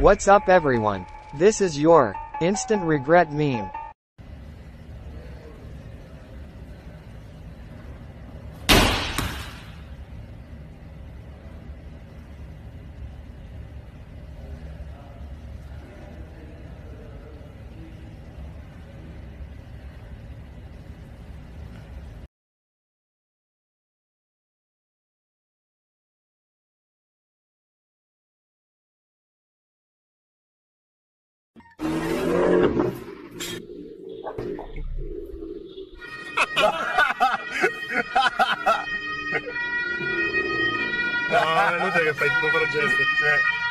What's up everyone? This is your instant regret meme. No, è inutile che fai il tuo progetto, cioè.